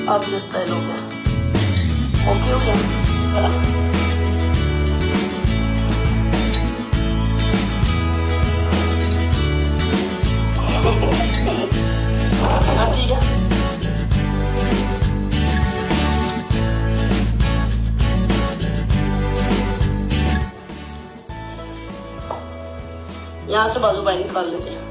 अब ये स्टाइल हो गया। ओके हो गया। ठीक है, यहाँ से बाजू बाई निकाल लेते हैं।